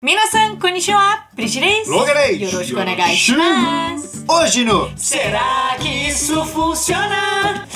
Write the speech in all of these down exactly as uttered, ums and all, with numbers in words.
Minasan, konnichiwa, Prichi desu. Logan desu. Yoroshiku onegai shimasu. Hoje no Será que isso funciona?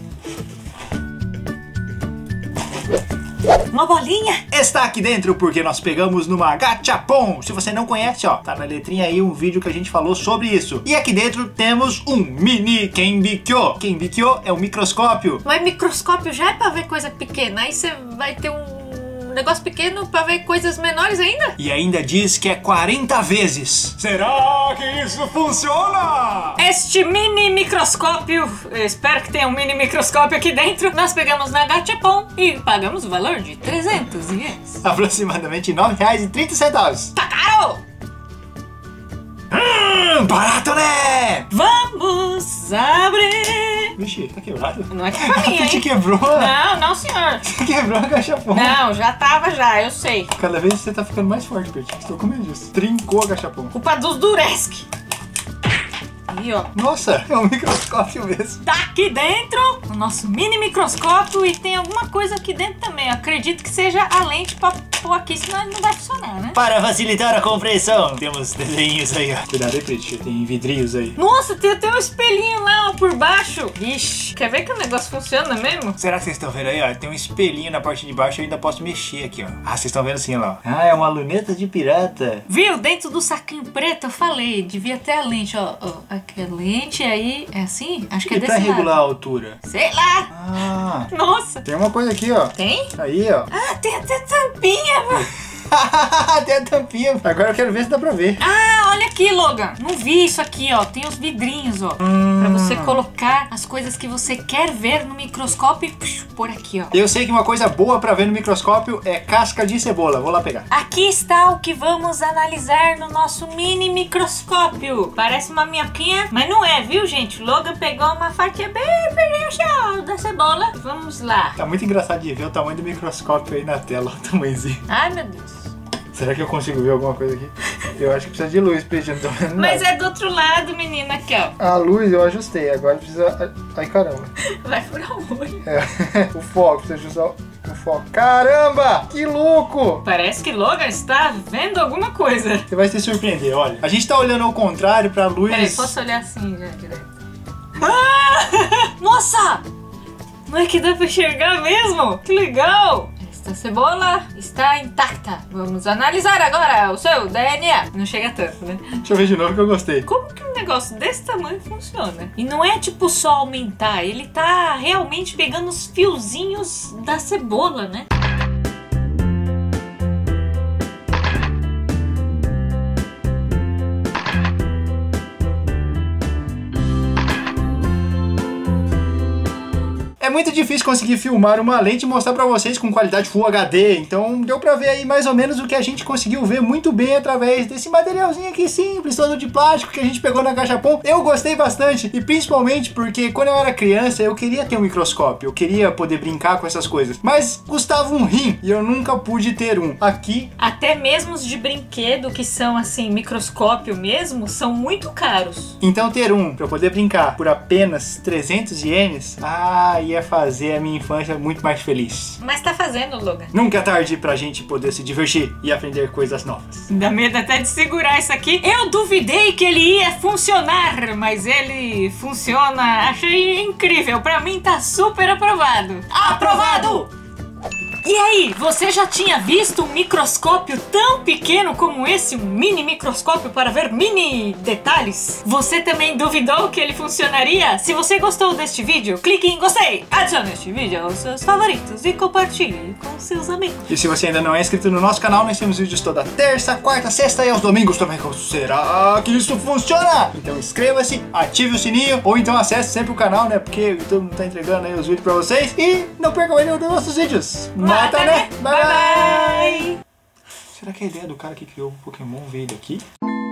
Uma bolinha está aqui dentro porque nós pegamos numa gachapon. Se você não conhece, ó, tá na letrinha aí um vídeo que a gente falou sobre isso. E aqui dentro temos um mini Kenbikyo. Kenbikyo é um microscópio. Mas microscópio já é pra ver coisa pequena. Aí você vai ter um negócio pequeno pra ver coisas menores ainda? E ainda diz que é quarenta vezes. Será que isso funciona? Este mini microscópio, eu espero que tenha um mini microscópio aqui dentro. Nós pegamos na Gachapon e pagamos o valor de trezentos ienes. Aproximadamente nove reais e trinta centavos. Tá caro! Hum, barato, né? Vamos abrir! Vixe, tá quebrado? Não é que é pra mim, Tu te hein? quebrou? Não, não, senhor. Você quebrou a gachapon. Não, já tava já, eu sei. Cada vez você tá ficando mais forte, Pert. Estou com medo disso. Trincou a gachapon. Culpa dos Duresk. Aí, ó. Nossa, é um microscópio mesmo. Tá aqui dentro o nosso mini microscópio e tem alguma coisa aqui dentro também. Eu acredito que seja a lente pra pôr aqui, senão ele não vai funcionar, né? Para facilitar a compreensão, temos desenhos aí, ó. Cuidado aí, Pert. Tem vidrinhos aí. Nossa, tem até um espelhinho lá, ó, por baixo. Vixe, quer ver que o negócio funciona mesmo? Será que vocês estão vendo aí, ó? Tem um espelhinho na parte de baixo, eu ainda posso mexer aqui, ó. Ah, vocês estão vendo assim, ó lá. Ah, é uma luneta de pirata. Viu? Dentro do saquinho preto eu falei, devia ter a lente, ó. ó aqui a lente aí, é assim? Acho que é E desse pra regular a lado. altura? Sei lá. Ah, Nossa. tem uma coisa aqui, ó. Tem? Aí, ó. Ah, tem até tampinha, mano. Tem a tampinha. Agora eu quero ver se dá pra ver. Ah, olha aqui, Logan. Não vi isso aqui, ó. Tem os vidrinhos, ó. Hum. Pra você colocar as coisas que você quer ver no microscópio e pux, pôr aqui, ó. Eu sei que uma coisa boa pra ver no microscópio é casca de cebola. Vou lá pegar. Aqui está o que vamos analisar no nosso mini microscópio. Parece uma minhoquinha, mas não é, viu, gente? O Logan pegou uma fatia bem pequena da cebola. Vamos lá. Tá muito engraçado de ver o tamanho do microscópio aí na tela. O tamanhozinho. Ai, meu Deus. Será que eu consigo ver alguma coisa aqui? Eu acho que precisa de luz, Peixe, eu não tô vendo Mas nada. é do outro lado, menina, aqui, ó. A luz eu ajustei, agora precisa... Ai, caramba. Vai furar o olho. É, o foco, precisa ajustar o foco. Caramba! Que louco! Parece que Logan está vendo alguma coisa. Você vai se surpreender, olha. A gente tá olhando ao contrário pra luz... Peraí, posso olhar assim já direto? Ah! Nossa! Não é que dá pra enxergar mesmo? Que legal! Esta cebola está intacta. Vamos analisar agora o seu D N A. Não chega tanto, né? Deixa eu ver de novo que eu gostei. Como que um negócio desse tamanho funciona? E não é tipo só aumentar, ele tá realmente pegando os fiozinhos da cebola, né? É muito difícil conseguir filmar uma lente e mostrar pra vocês com qualidade Full H D, então deu pra ver aí mais ou menos o que a gente conseguiu ver muito bem através desse materialzinho aqui simples, todo de plástico que a gente pegou na Gachapon. Eu gostei bastante e principalmente porque quando eu era criança eu queria ter um microscópio, eu queria poder brincar com essas coisas, mas custava um rim e eu nunca pude ter um. Aqui... Até mesmo os de brinquedo que são assim, microscópio mesmo, são muito caros. Então ter um pra eu poder brincar por apenas trezentos ienes, ah, ia fazer a minha infância muito mais feliz. Mas tá fazendo, Logan. Nunca é tarde pra gente poder se divertir e aprender coisas novas. Dá medo até de segurar isso aqui. Eu duvidei que ele ia funcionar, mas ele funciona. Achei incrível. Pra mim tá super aprovado. Aprovado! E aí, você já tinha visto um microscópio tão pequeno como esse? Um mini microscópio para ver mini detalhes? Você também duvidou que ele funcionaria? Se você gostou deste vídeo, clique em gostei, adicione este vídeo aos seus favoritos e compartilhe com seus amigos. E se você ainda não é inscrito no nosso canal, nós temos vídeos toda terça, quarta, sexta e aos domingos também. Será que isso funciona? Então inscreva-se, ative o sininho ou então acesse sempre o canal, né? Porque o YouTube não tá entregando aí os vídeos pra vocês. E não percam nenhum dos nossos vídeos. Mata, né? Bye, bye! Bye, bye! Será que a ideia do cara que criou o Pokémon veio daqui?